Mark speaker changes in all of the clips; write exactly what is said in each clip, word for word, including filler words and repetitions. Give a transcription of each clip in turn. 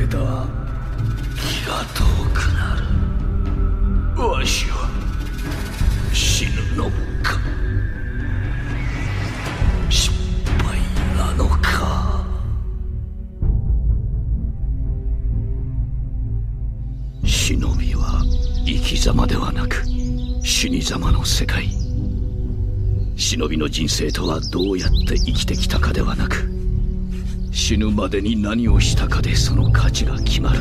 Speaker 1: だ気が遠くなる。わしは死ぬのか、失敗なのか。忍びは生き様ではなく死に様の世界。忍びの人生とはどうやって生きてきたかではなく、死ぬまでに何をしたかでその価値が決まる。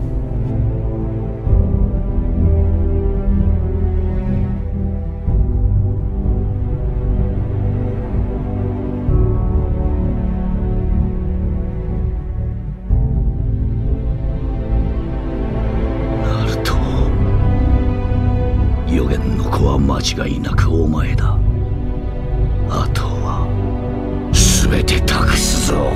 Speaker 1: ナルト、予言の子は間違いなくお前だ。あとは全て託すぞ。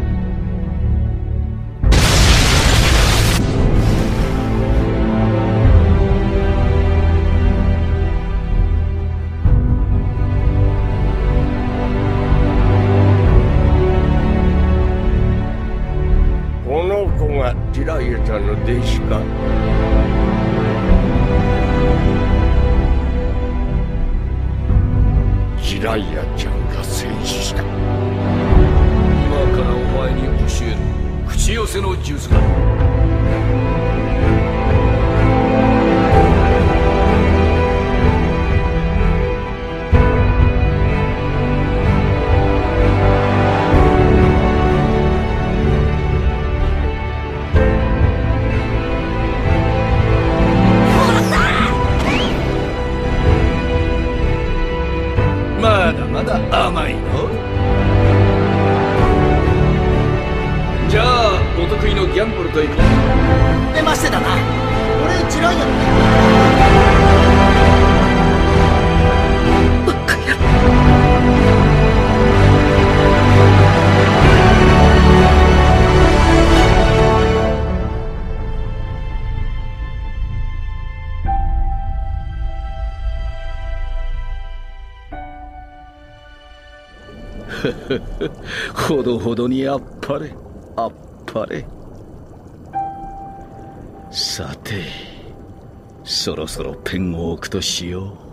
Speaker 2: この子がジライアちゃんの弟子か。ジライアちゃんが戦死した。
Speaker 1: 今からお前に教える口寄せの術だ。まだまだ甘いの。じゃあお得意のギャンブルといこう。
Speaker 3: 出ましてだな。俺ジライアばっかりや。
Speaker 1: ほどほどにあっぱれあっぱれ。さてそろそろペンを置くとしよう。